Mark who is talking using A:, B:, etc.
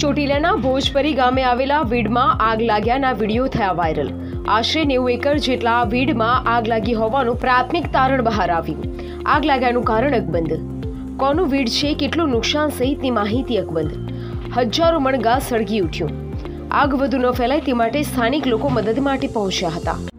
A: ચોટીલાના ભોજપરી ગામે આવેલા વીડમાં આગ લાગ્યાના વિડીયો થયા વાયરલ। આશરે 90 એકર જેટલા વીડમાં આગ લાગી હોવાનું પ્રાથમિક તારણ બહાર આવ્યું। આગ લાગ્યાનું કારણ અકબંધ। કોનું વીડ છે, કેટલું નુકસાન સહિતની માહિતી અકબંધ। હજારો મણ ઘાસ સળગી ઉઠ્યું। આગ વધુ ન ફેલાય તે માટે સ્થાનિક લોકો મદદ માટે પહોંચ્યા હતા।